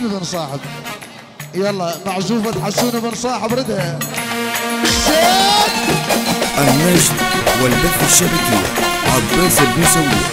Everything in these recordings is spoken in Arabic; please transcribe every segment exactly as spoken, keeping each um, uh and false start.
حسن بن صاحب. يلا معزوفة حسون بن صاحب ردها. النجم والبث الشبكي عباس البيسوي.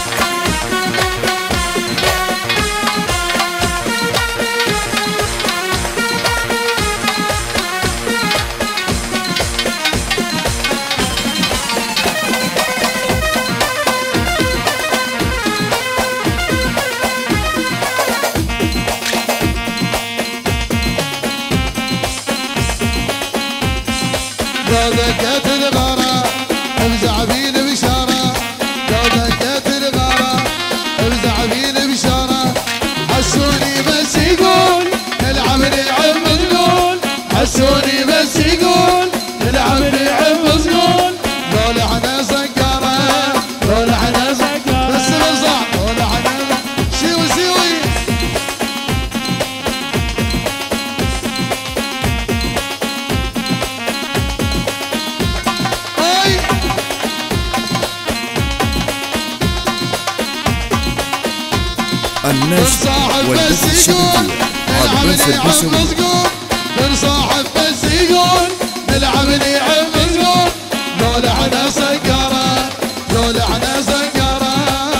دكت الغارة افزع بين بشارة، دكت الغارة افزع بين بشارة. حسوني بس يقول العب نلعب مزقول، حسوني بس يقول العب نلعب مزقول. لو لحنا سكرة لو لحنا سكرة بس بصح لو لحنا سوي سوي. النجم والبث الشبكي عباس البيسوي. من صاحب بس يقول نلعب نلعب مزقول. لو لحنا سكرة لو لحنا سكرة.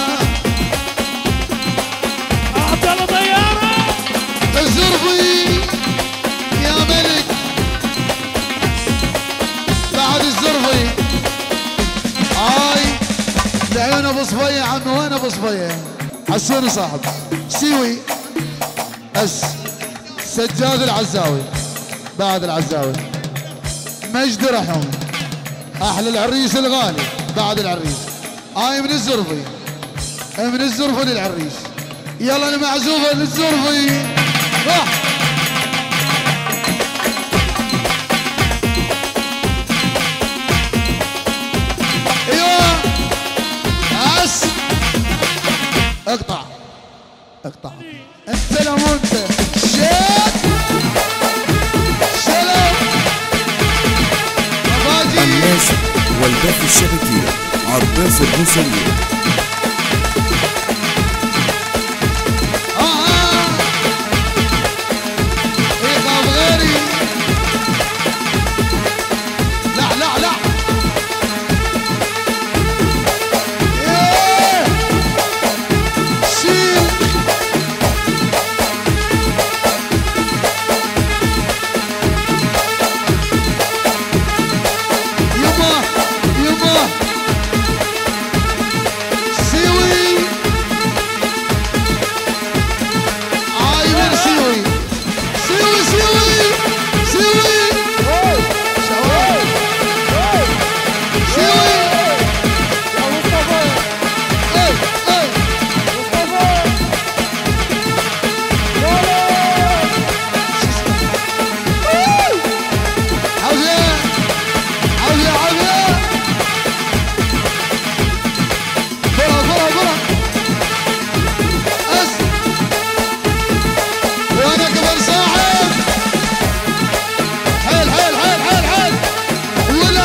عبدالله طيارة الزرفي يا ملك بعد الزرفي. هاي لعيون ابو صفية عمي. وين ابو صفية؟ حسوني صاحب سيوي اس سجاد العزاوي بعد العزاوي. مجد رحوم احلى العريس الغالي بعد العريس. هاي من الزرفي من الزرفي للعريس. يلا انا معزوفه للزرفي. راح ايوه اس اقطع اقطع انت لو انت شيت سلام. النجم والبث الشبكي عباس البيسوي. اه اه يخاف غيري. لا لا لا ايه شيل. يما يما سيوي. عايمر سيوي سيوي سيوي سيوي شوال سيوي. يا مصطفى اي اي مصطفى عافية عافية عافية. برا برا برا اس وانا كمان صاحب. حيل حيل حيل حيل حيل ولا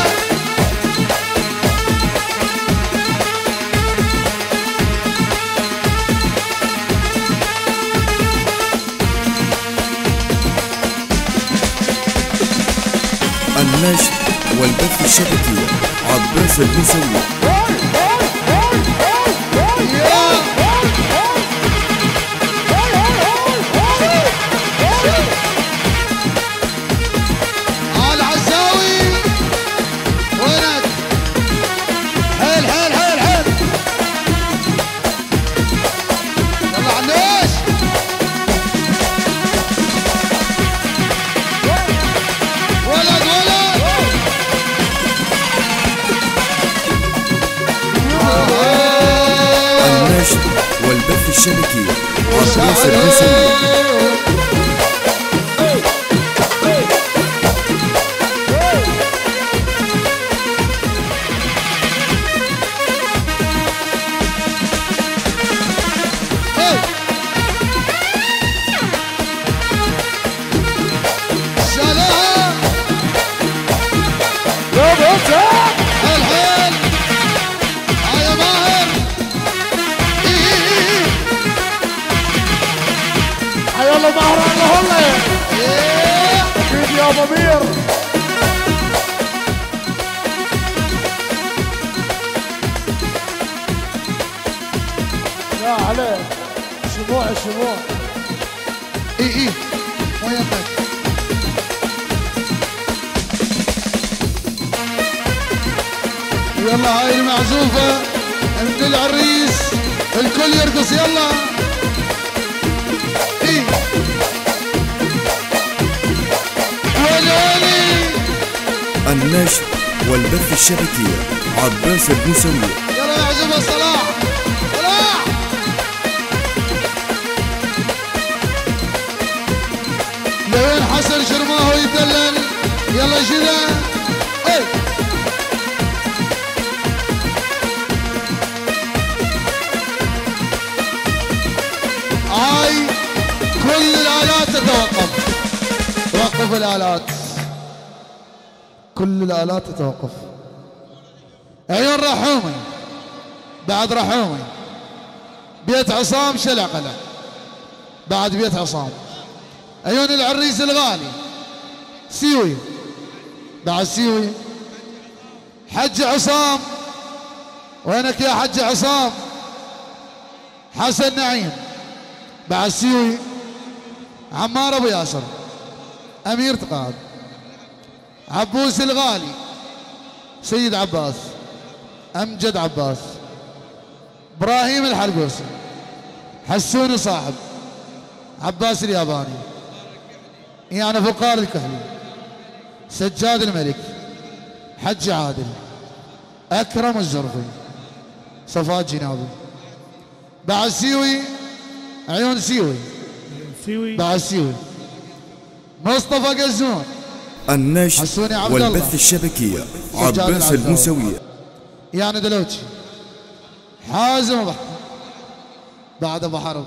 النجم والبث الشبكي عباس البيسوي. يا العزاوي وينك؟ حيل حيل حيل حيل. يلا علوش ولد ولد. النجم والبث الشبكي عباس البيسوي. سلام حيل حيل. هيا ماهر. إيه إيه إيه. حيا الله مهران لهلا إيه. اكيد يا ضمير. لا عليه شموع شموع. اي اي ما يهمك. يلا هاي المعزوفة من العريس الكل يرقص يلا. اي ولولي النشر والبث الشبكي عباس الموسوي. يلا معزوفة صلاح صلاح. لوين حسن شرماهو يدلل يلا شذا. اي هاي كل الآلات تتوقف. توقف الآلات كل الآلات تتوقف. عيون رحومي بعد رحومي. بيت عصام شلع قلع بعد بيت عصام. عيون العريس الغالي سيوي بعد سيوي. حج عصام وينك يا حج عصام. حسن نعيم بعد سيوي. عمار ابو ياسر امير تقاعد. عبوس الغالي سيد عباس امجد عباس. ابراهيم الحرقوسي حسون صاحب عباس الياباني. يعني فقار الكهلي سجاد الملك حج عادل اكرم الزرفي صفات جنابي. بعد سيوي عيون سيوي سيوي بعد سيوي. مصطفى قزون النشر حسوني عبد والبث الله. الشبكي سجاد عباس العزاوي. الموسوي. يعني دلوتشي حازم ابو حرب بعد ابو حرب.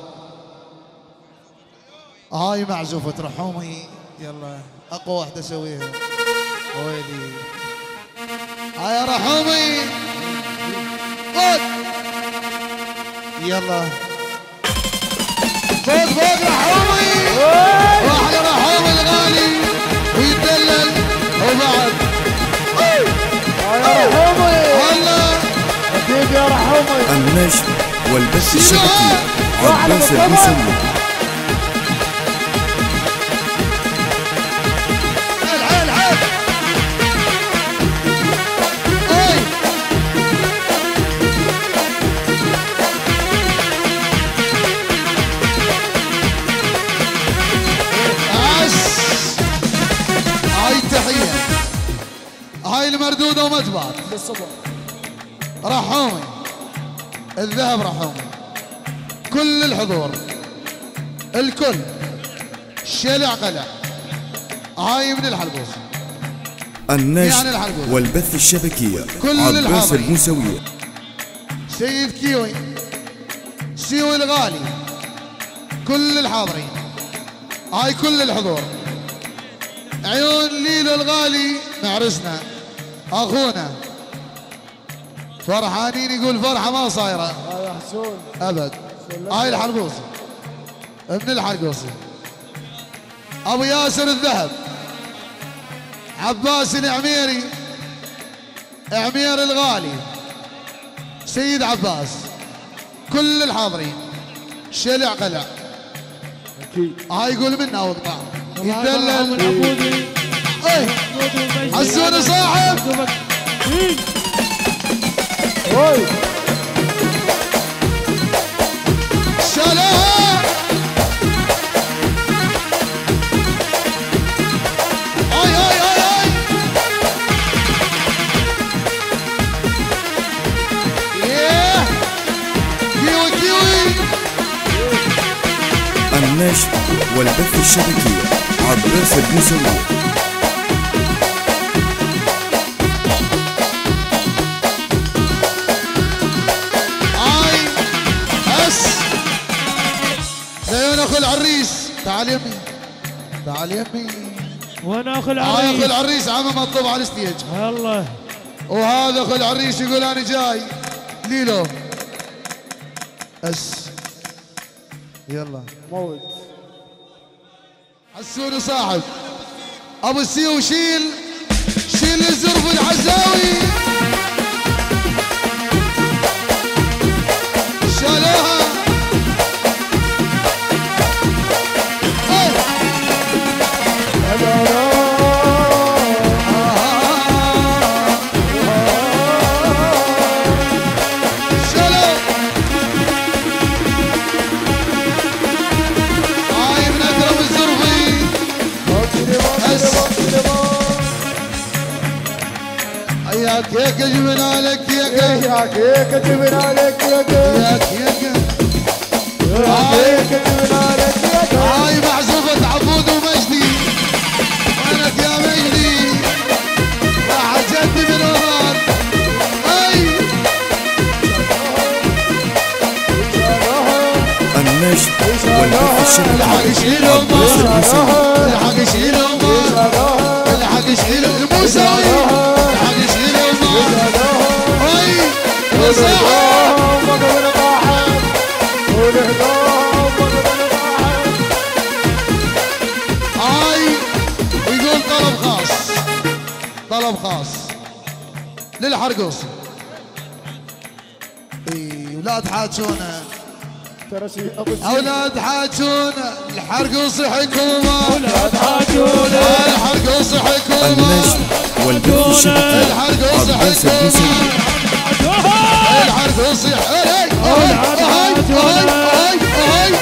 هاي معزوفة رحومي يلا اقوى واحدة اسويها. ويلي هاي يا رحومي خذ يلا فوق فوق رحومي. راح لرحومي الغالي ويدلل وبعد يا رحومي. والله اكيد يا رحومي. النشر والبث الشبكي عباس الموسوي. عيل عيل اي عس. هاي تحية هاي المردودة ومتبعت بالصبر. رحومي الذهب رحومي. كل الحضور الكل شلع قلع. هاي من الحلقوس. يعني النشر الحلقوس. والبث الشبكي كل عباس الحاضرين. الموسوي. سيد كيوي سيوي الغالي كل الحاضرين. هاي كل الحضور. عيون ليلو الغالي معرسنا اخونا فرحانين يقول فرحه ما صايره يا حسون ابد. هاي الحرقوسي ابن الحرقوسي. ابو ياسر الذهب عباس العميري عمير الغالي سيد عباس. كل الحاضرين شلع قلع. اكيد. هاي يقول منا وقطع يدلل. العبودي ايه حسون صاحب اوي شالوها. اي اي اي اي ياه كيوي كيوي. النشر والبث الشبكي عباس الموسوي. اي اس زين اخو العريس تعال يمي تعال يمي. وانا اخو هاي اخو العريس. العريس عم مطلوب على الستيج. الله. وهذا اخو العريس يقول انا جاي ليلو اس يلا موت. حسوني صاحب ابو السيو شيل شيل الزرف العزاوي شالوها يا كيك جبنا لك يا كيك يا كيك جبنا لك يا كيك يا كيك يا كيك جبنا لك يا كيك هاي معزوفة عبود ومجدي وينك يا مجدي راح جدي من هون هاي النجم والبث الشبكي الحق يشيلوا ما الحق يشيلوا ما الحق يشيلوا الموسوي الحق يشيلوا ما هاي وصاحب هاي ويقول طلب خاص طلب خاص للحرقوس اي ولاد حاجونا ترى شيء ابو اولاد حاجونا الحرقوس حكومه اولاد حاجونا الحرقوس حكومه النجم والبث الشبكي الحرقوس عباس البوسوي الحرقوس هاي هاي هاي هاي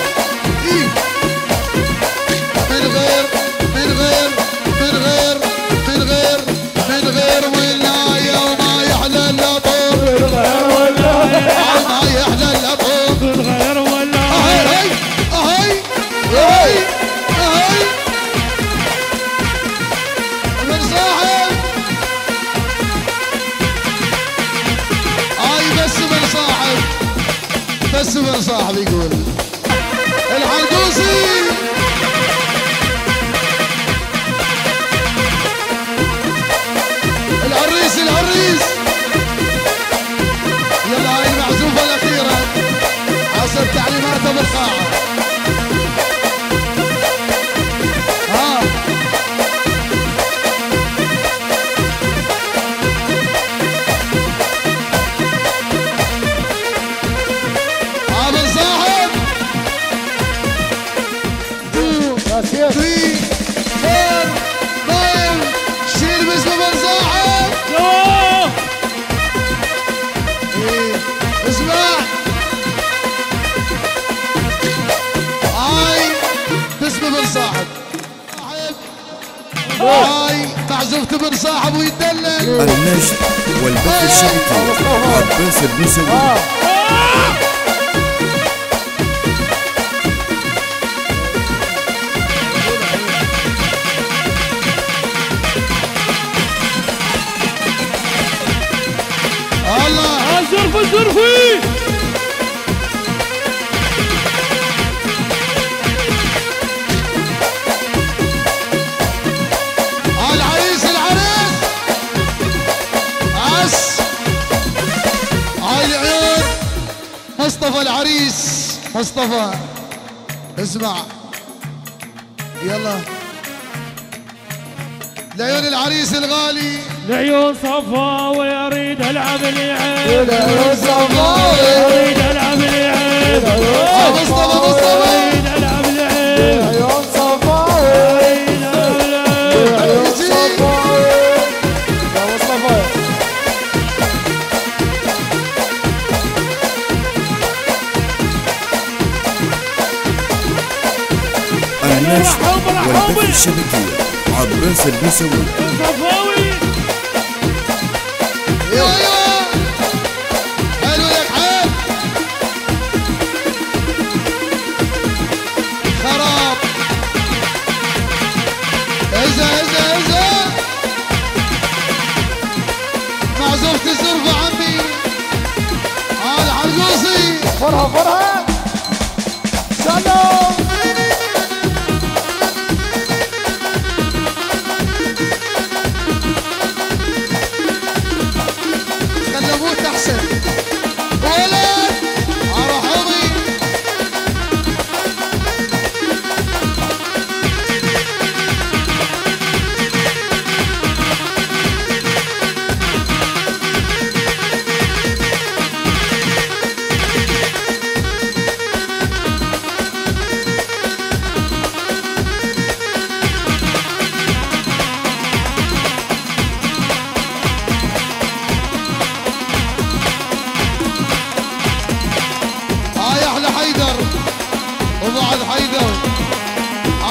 من غير من غير من غير من غير من غير ولايه وما يحلى الا طول ما يحلى الا طول من غير ولا هاي هاي هاي هاي من صاحب هاي بس من صاحب بس من صاحب يقول الحرقوسي العريس العريس يلا هاي المعزوفة الأخيرة حسب تعليماته بالقاعة ها عامل صاحب تو يا سيف ثري فور فايف شيل باسمه من صاحب يوه إيه. اسمع هاي باسمه من صاحب صاحب هاي معزوفته من صاحب ويدلل النجم والبث الشبكي عباس البوسوي الله الزرف الزرفي العريس العريس عس هاي العيون مصطفى العريس مصطفى اسمع يلا لعيون العريس الغالي العيون صفا ويريد العب العين العيون صفا يريد العب العين آه، مصطفى مصطفى يريد العب العين العيون صفا يريد العب العين يجي. النجم والبث الشبكي عباس البوسوي صفاوي ايوه ايوه حلو لك حيل خراب اذا اذا اذا معزوفة الزرفة عمي هذا حرقوسي فرها فرها سلام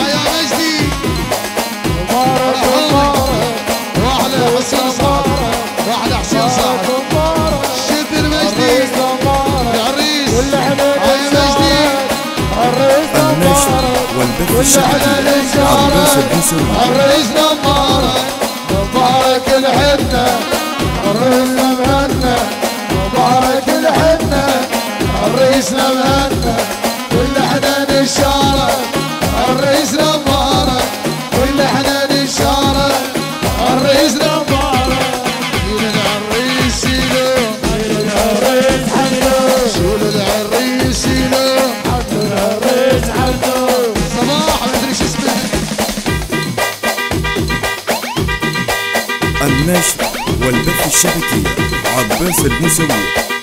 يا مجدي مبارك مبارك واحلى حسين صعب واحلى حسين صعب شد المجدي الرئيس مبارك العريس كل احنا يا مجدي الرئيس النشر مبارك والبث كل الشبكي احنا عباس البوسوي. الرئيس مبارك مبارك الحنة الرئيس مهنا مبارك الحنة الرئيس مهنا كل احنا نشارك الرئيس مبارك كل احنا نشارك الرئيس مبارك شيل العريس شيلو الرئيس حنو شيل العريس شيلو الرئيس حنو صباح ما ادري شو اسمه النشر والبث الشبكي عباس البوسوي.